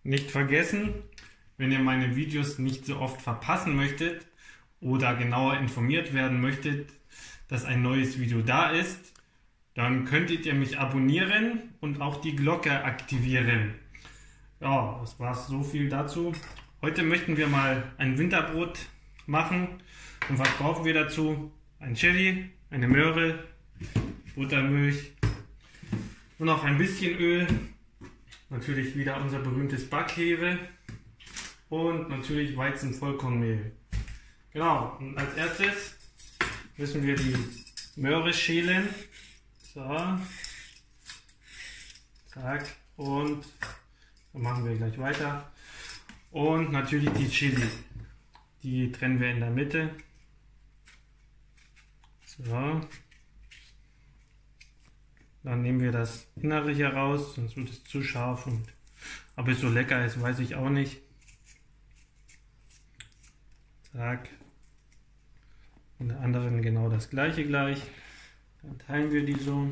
nicht vergessen, wenn ihr meine Videos nicht so oft verpassen möchtet oder genauer informiert werden möchtet, dass ein neues Video da ist, dann könntet ihr mich abonnieren und auch die Glocke aktivieren. Ja, das war's, so viel dazu. Heute möchten wir mal ein Winterbrot machen. Und was brauchen wir dazu? Ein Chili, eine Möhre, Buttermilch und noch ein bisschen Öl. Natürlich wieder unser berühmtes Backhefe und natürlich Weizenvollkornmehl. Genau, und als erstes müssen wir die Möhre schälen. So, zack, und dann machen wir gleich weiter. Und natürlich die Chili, die trennen wir in der Mitte. So. Dann nehmen wir das Innere hier raus, sonst wird es zu scharf. Und ob es so lecker ist, weiß ich auch nicht. Zack. Und der anderen genau das gleiche gleich. Dann teilen wir die so.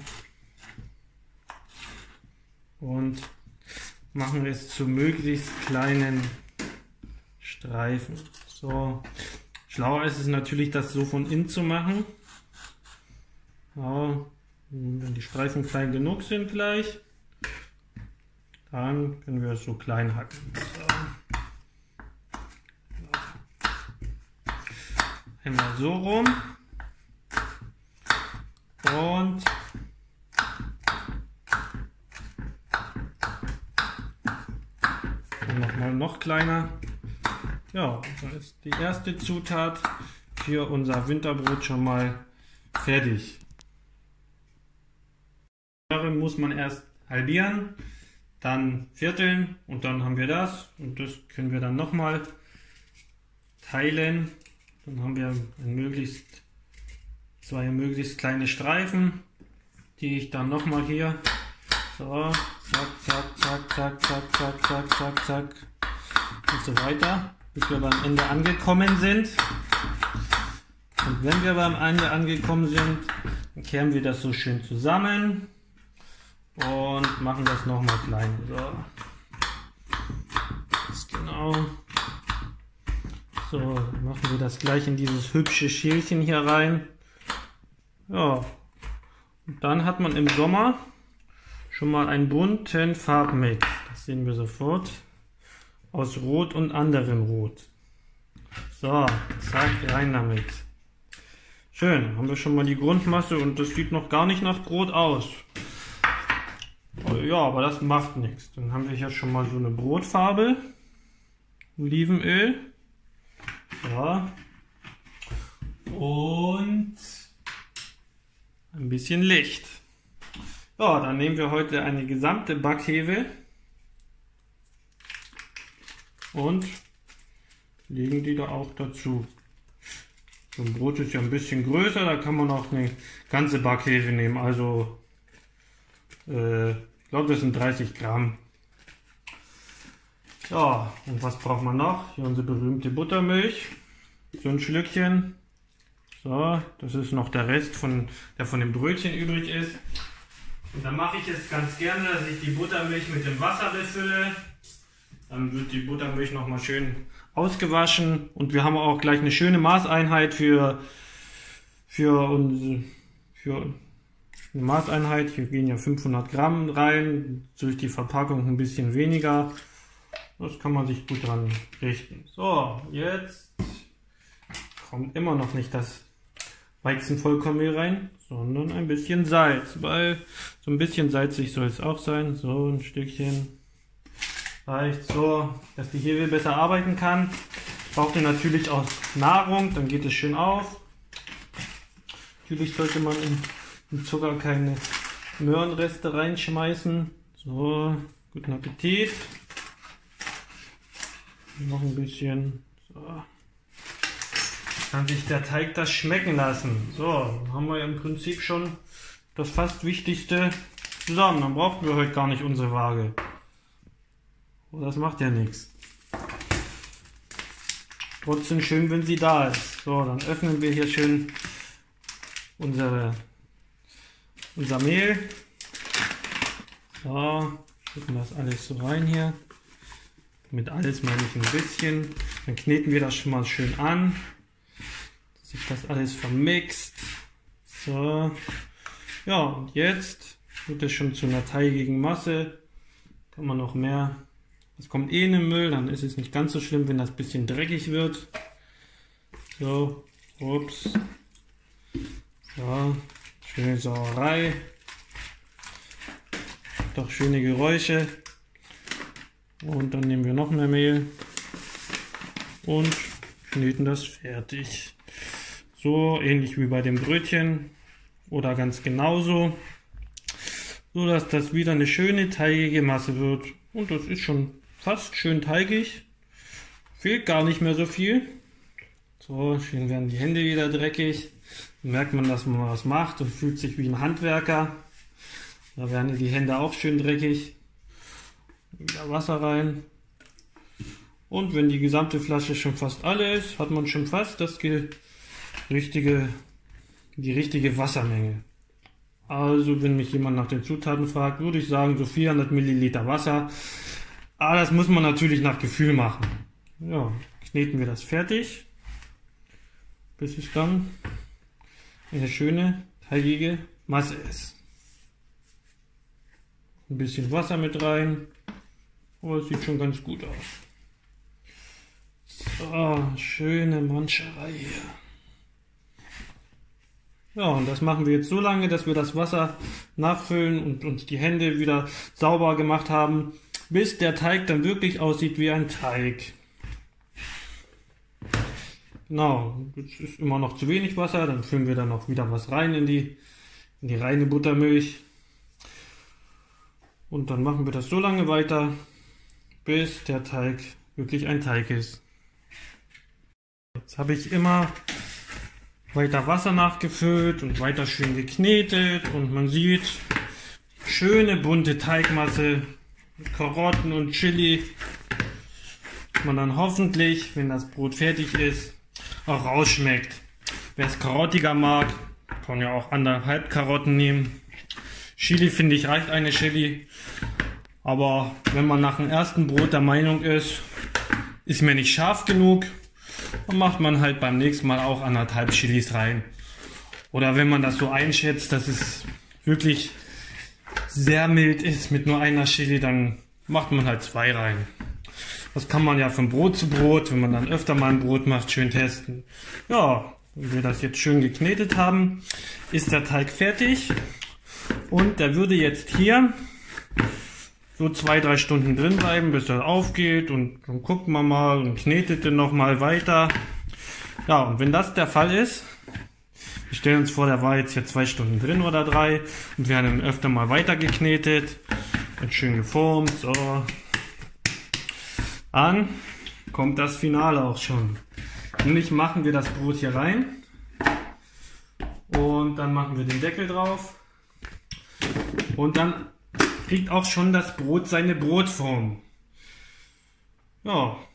Und machen es zu möglichst kleinen Streifen. So. Schlauer ist es natürlich, das so von innen zu machen. Ja. Wenn die Streifen klein genug sind gleich, dann können wir es so klein hacken. So. Einmal so rum und nochmal noch kleiner. Ja, dann ist die erste Zutat für unser Winterbrot schon mal fertig. Muss man erst halbieren, dann vierteln und dann haben wir das, und das können wir dann nochmal teilen. Dann haben wir zwei möglichst kleine Streifen, die ich dann nochmal hier so zack, zack, zack, zack, zack, zack, zack, zack, zack und so weiter, bis wir beim Ende angekommen sind. Und wenn wir beim Ende angekommen sind, dann kehren wir das so schön zusammen und machen das nochmal klein. So. Das genau. So, machen wir das gleich in dieses hübsche Schälchen hier rein. Ja. Und dann hat man im Sommer schon mal einen bunten Farbmix. Das sehen wir sofort. Aus Rot und anderem Rot. So, zack, rein damit. Schön, haben wir schon mal die Grundmasse und das sieht noch gar nicht nach Brot aus. Ja, aber das macht nichts. Dann haben wir hier schon mal so eine Brotfarbe. Olivenöl. Ja. Und ein bisschen Licht. Ja, dann nehmen wir heute eine gesamte Backhefe und legen die da auch dazu. So ein Brot ist ja ein bisschen größer, da kann man auch eine ganze Backhefe nehmen. Also ich glaube, das sind 30 Gramm. Ja, und was braucht man noch? Hier unsere berühmte Buttermilch. So ein Schlückchen. So, das ist noch der Rest, der von dem Brötchen übrig ist. Und dann mache ich es ganz gerne, dass ich die Buttermilch mit dem Wasser befülle. Dann wird die Buttermilch nochmal schön ausgewaschen. Und wir haben auch gleich eine schöne Maßeinheit für eine Maßeinheit. Hier gehen ja 500 Gramm rein, durch die Verpackung ein bisschen weniger. Das kann man sich gut dran richten. So, jetzt kommt immer noch nicht das Weizenvollkornmehl rein, sondern ein bisschen Salz, weil so ein bisschen salzig soll es auch sein. So ein Stückchen reicht so, dass die Hefe besser arbeiten kann. Braucht ihr natürlich auch Nahrung, dann geht es schön auf. Natürlich sollte man in Zucker keine Möhrenreste reinschmeißen. So, guten Appetit. Noch ein bisschen. So. Kann sich der Teig das schmecken lassen. So, dann haben wir im Prinzip schon das fast Wichtigste zusammen. Dann brauchen wir heute gar nicht unsere Waage. Oh, das macht ja nichts. Trotzdem schön, wenn sie da ist. So, dann öffnen wir hier schön unser Mehl. So, schütten das alles so rein hier. Mit alles meine ich ein bisschen. Dann kneten wir das schon mal schön an. Dass sich das alles vermixt. So. Ja, und jetzt wird es schon zu einer teigigen Masse. Kann man noch mehr. Das kommt eh in den Müll, dann ist es nicht ganz so schlimm, wenn das ein bisschen dreckig wird. So, ups. So, schöne Sauerei. Doch schöne Geräusche. Und dann nehmen wir noch mehr Mehl und kneten das fertig. So ähnlich wie bei dem Brötchen oder ganz genauso. So dass das wieder eine schöne teigige Masse wird. Und das ist schon fast schön teigig. Fehlt gar nicht mehr so viel. So, schön werden die Hände wieder dreckig. Dann merkt man, dass man was macht und fühlt sich wie ein Handwerker. Da werden die Hände auch schön dreckig. Wieder Wasser rein. Und wenn die gesamte Flasche schon fast alle ist, hat man schon fast die richtige Wassermenge. Also wenn mich jemand nach den Zutaten fragt, würde ich sagen so 400 Milliliter Wasser. Aber das muss man natürlich nach Gefühl machen. Ja, kneten wir das fertig, bis es dann eine schöne teigige Masse ist. Ein bisschen Wasser mit rein. Aber es sieht schon ganz gut aus. So, schöne Manscherei hier. Ja, und das machen wir jetzt so lange, dass wir das Wasser nachfüllen und uns die Hände wieder sauber gemacht haben, bis der Teig dann wirklich aussieht wie ein Teig. Genau, jetzt ist immer noch zu wenig Wasser, dann füllen wir dann noch wieder was rein in die reine Buttermilch. Und dann machen wir das so lange weiter, bis der Teig wirklich ein Teig ist. Jetzt habe ich immer weiter Wasser nachgefüllt und weiter schön geknetet und man sieht schöne bunte Teigmasse mit Karotten und Chili. Man dann hoffentlich, wenn das Brot fertig ist, auch rausschmeckt. Wer es karottiger mag, kann ja auch 1,5 Karotten nehmen. Chili finde ich reicht eine Chili. Aber wenn man nach dem ersten Brot der Meinung ist mir nicht scharf genug, dann macht man halt beim nächsten Mal auch 1,5 Chilis rein. Oder wenn man das so einschätzt, dass es wirklich sehr mild ist mit nur einer Chili, dann macht man halt 2 rein. Das kann man ja von Brot zu Brot, wenn man dann öfter mal ein Brot macht, schön testen. Ja, wenn wir das jetzt schön geknetet haben, ist der Teig fertig. Und der würde jetzt hier so 2-3 Stunden drin bleiben, bis er aufgeht, und dann guckt man mal und knetet den noch mal weiter. Ja, und wenn das der Fall ist, wir stellen uns vor, der war jetzt hier 2 Stunden drin oder 3 und wir haben ihn öfter mal weiter geknetet und schön geformt, so. Dann kommt das Finale auch schon. Nämlich machen wir das Brot hier rein und dann machen wir den Deckel drauf und dann kriegt auch schon das Brot seine Brotform. Ja,